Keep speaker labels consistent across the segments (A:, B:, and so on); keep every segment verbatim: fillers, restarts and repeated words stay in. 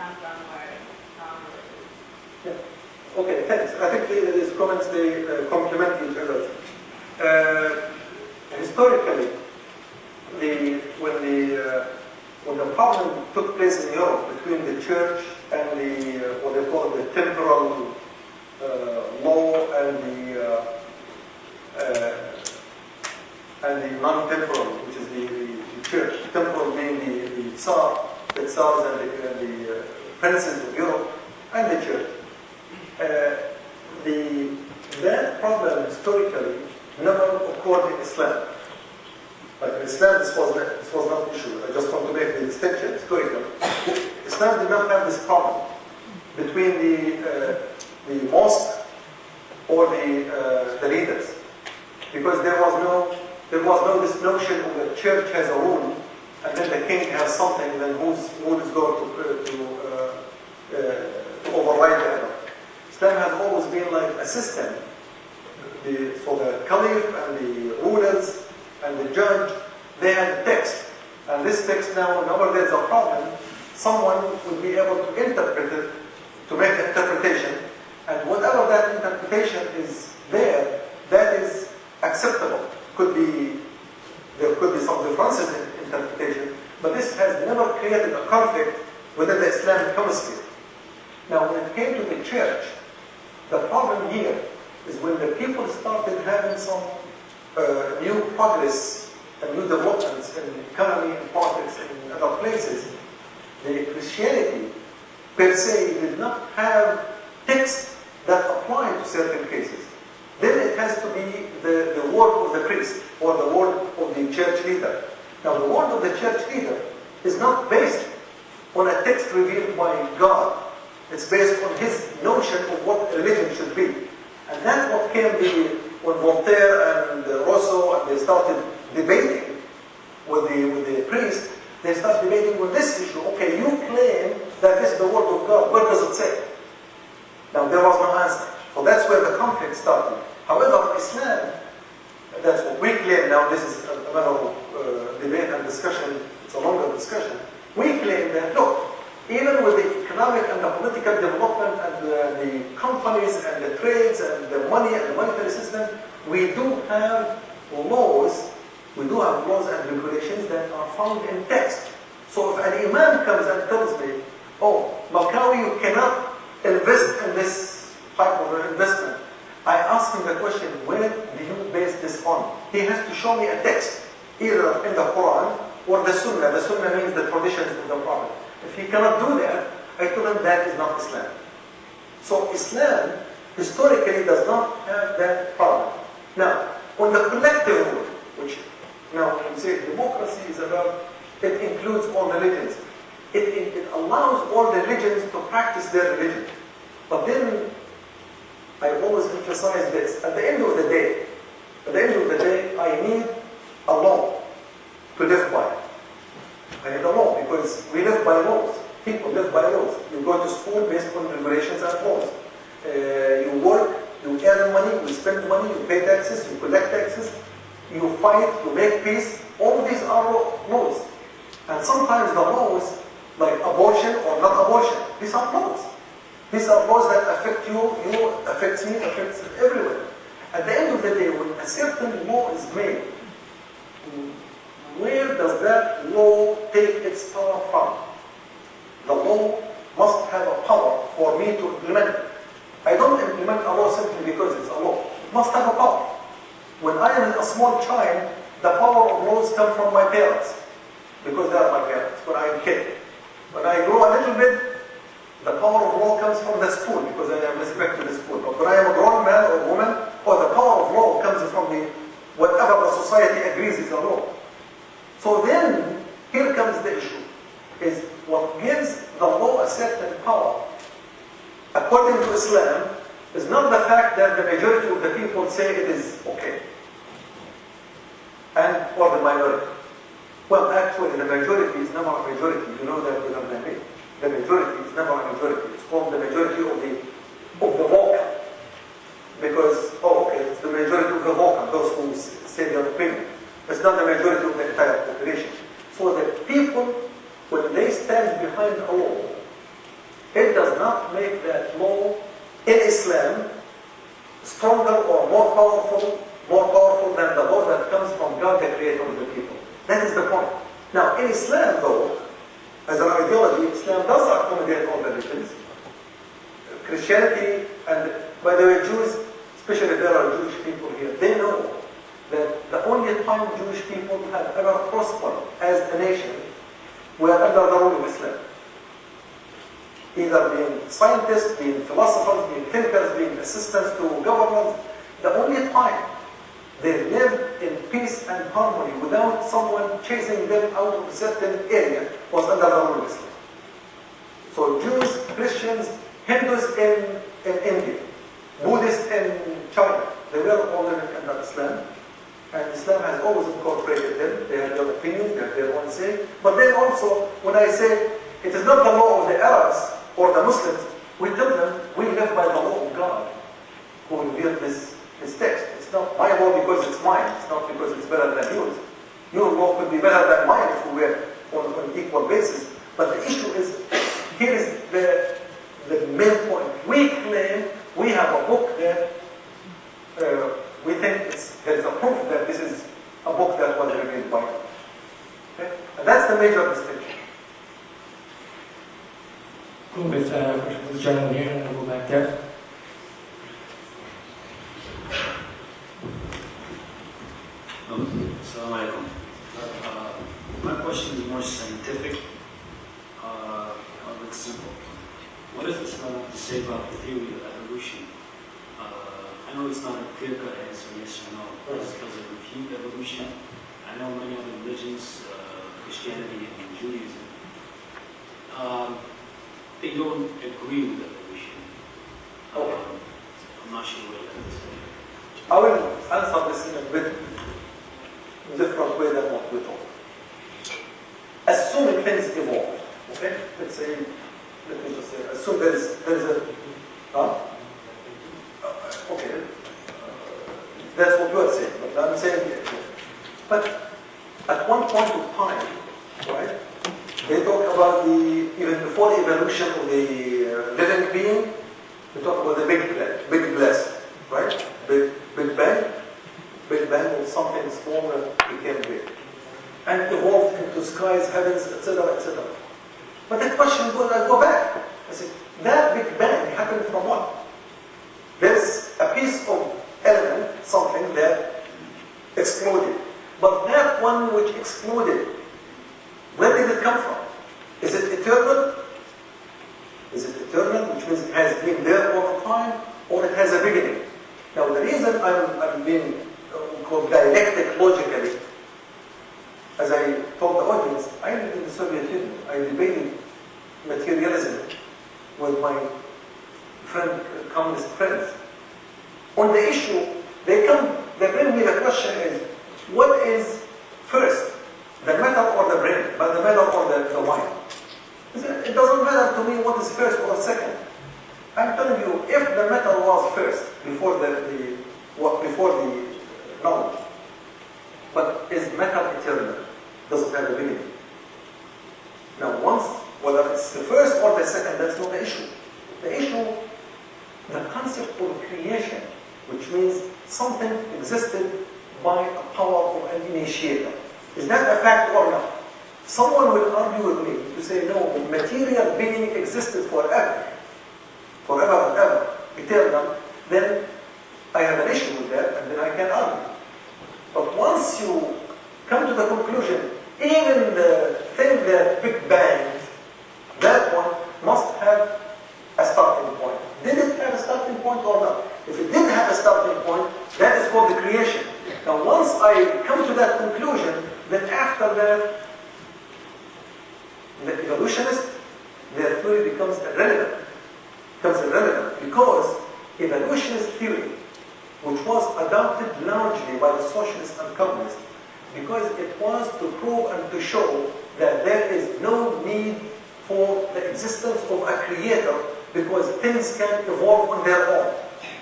A: come from or um,
B: yeah. Okay, thanks. I think these comments, they uh, complement each other. Uh, historically, the, when, the, uh, when the problem took place in Europe between the church and the, uh, what they call the temporal uh, law and the, uh, uh, and the non-temporal, which is the, the, the church, temporal being the, the Tsar, the Tsars and the, and the uh, princes of Europe, and the church. Uh, the, that problem historically never occurred in Islam. Like in Islam, this was, not, this was not an issue. I just want to make the distinction historically. Islam did not have this problem between the, uh, the mosque or the, uh, the leaders. Because there was no, there was no this notion of the church has a rule, and then the king has something, then who's, who is going to, uh, to, uh, uh, to override the other. Islam has always been like a system. The, so the caliph and the rulers and the judge, they had a text. And this text now, whenever there's a problem, someone would be able to interpret it, to make an interpretation, and whatever that interpretation is there, that is acceptable. Could be, there could be some differences in interpretation, but this has never created a conflict within the Islamic hemisphere. Now, when it came to the church, the problem here is when the people started having some uh, new progress and new developments in the economy and politics and in other places, the Christianity per se did not have texts that apply to certain cases. Then it has to be the, the word of the priest or the word of the church leader. Now the word of the church leader is not based on a text revealed by God. It's based on his notion of what religion should be. And that's what came the, when Voltaire and Rousseau and they started debating with the, with the priest, they started debating with this issue. Okay, you claim that this is the word of God. What does it say? Now there was no answer. So that's where the conflict started. However, Islam, that's what we claim now, this is a matter of uh, debate and discussion, it's a longer discussion. We claim that, look, even with the economic and the political development and the, the companies and the trades and the money and the monetary system, we do have laws, we do have laws and regulations that are found in text. So if an imam comes and tells me, oh, Makawi, you cannot invest in this type of investment, I ask him the question, where do you base this on? He has to show me a text, either in the Quran or the Sunnah. The Sunnah means the traditions of the Prophet. If he cannot do that, I tell him that is not Islam. So Islam historically does not have that problem. Now, on the collective rule, which now when we say democracy is about, it includes all religions. It, it, it allows all religions to practice their religion. But then, I always emphasize this, at the end of the day, at the end of the day, I need a law to live by. I need a law because we live by laws. People live by laws. You go to school based on regulations and laws. Uh, you work, you earn money, you spend money, you pay taxes, you collect taxes, you fight, you make peace. All these are laws. And sometimes the laws, like abortion or not abortion, these are laws. These are laws that affect you, you affects me, affects everyone. At the end of the day, when a certain law is made, where does that law take its power from? The law must have a power for me to implement it. I don't implement a law simply because it's a law. It must have a power. When I am a small child, the power of laws come from my parents, because they are my parents, when I am a kid. When I grow a little bit, the power of law comes from the school, because I have respect to the school. But when I am a grown man or woman, or the power of law comes from the whatever the society agrees is a law. So then, here comes the issue, is what gives the law a certain power, according to Islam, is not the fact that the majority of the people say it is okay, and or the minority. Well, actually, the majority is never a majority. You know that without the name. The majority is never a majority. It's called the majority of the of the vocal. Because, oh, okay, it's the majority of the vocal, those who say their opinion. It's not the majority of the entire population. So the people, when they stand behind a law, cannot make that law in Islam stronger or more powerful, more powerful than the law that comes from God, the creator of the people. That is the point. Now, in Islam, though, as an ideology, Islam does accommodate all religions. Christianity, and by the way, Jews, especially if there are Jewish people here, they know that the only time Jewish people have ever prospered as a nation were under the rule of Islam. Either being scientists, being philosophers, being thinkers, being assistants to governments, the only time they lived in peace and harmony without someone chasing them out of a certain area was under the rule of Islam. So Jews, Christians, Hindus in, in India, Buddhists in China, they were all living under Islam. And Islam has always incorporated them. They have their opinions, they have their own say. But then also, when I say it is not the law of the Arabs or the Muslims, we tell them we live by the law of God who revealed this, this text. It's not my law because it's mine. It's not because it's better than yours. Your law could be better than mine if we were on an equal basis. But the issue is, here is the, the main point. We claim we have a book that uh, we think it's, there is a proof that this is a book that was revealed by God. Okay? And that's the major distinction.
C: Go with uh, this gentleman here, and then we'll go back there.
D: Um, Assalamu alaikum. Uh, my question is more scientific. Uh, I'll make it simple. What does Islam have to say about the theory of evolution? Uh, I know it's not a clear-cut answer, yes or no. Does, does it refute evolution? I know many other religions, uh, Christianity and Judaism, um, they don't agree with evolution.
B: Okay.
D: Um, I'm not sure what that is.
B: I will answer this in a bit different way than what we thought. Assuming things evolve, okay? Let's say, let me just say, assume there is, there is a, huh? Okay, uh, that's what you are saying, but I'm saying here. But at one point of time, right, they talk about the, even before the evolution of the uh, living being, they talk about the big, big blast, right? Big, big bang. Big bang was something small that became big. And evolved into skies, heavens, et cetera, et cetera. But the question goes, I go back. I say, that big bang happened from what? There's a piece of element, something that exploded. But that one which exploded, where did it come from? Is it eternal? Is it eternal, which means it has been there all the time, or it has a beginning? Now the reason I'm, I'm being uh, called dialectic logically, as I told the audience, I lived in the Soviet Union. I debated materialism with my friend, communist friends. On the issue, they come, they bring me the question is, what is first, the metal or the brain, but the metal or the, the wine? It doesn't matter to me what is first or second. I'm telling you, if the metal was first, before the, the what before the knowledge, but is metal eternal? Does it have a beginning? Now once, whether it's the first or the second, that's not the issue. The issue, the concept of creation, which means something existed by a power of an initiator. Is that a fact or not? Someone will argue with me to say, no, material being existed forever, forever and ever, eternal, then I have an issue with that, and then I can argue. But once you come to the conclusion, even the thing that Big Bang, that one must have a starting point. Did it have a starting point or not? If it did have a starting point, that is called the creation. Now once I come to that conclusion, then after that, the evolutionist, their theory becomes irrelevant. Becomes irrelevant because evolutionist theory, which was adopted largely by the socialists and communists, because it was to prove and to show that there is no need for the existence of a creator because things can evolve on their own.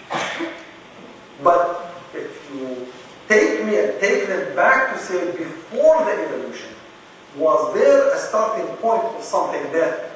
B: But if you take me and take them back to say before the evolution, was there a starting point of something that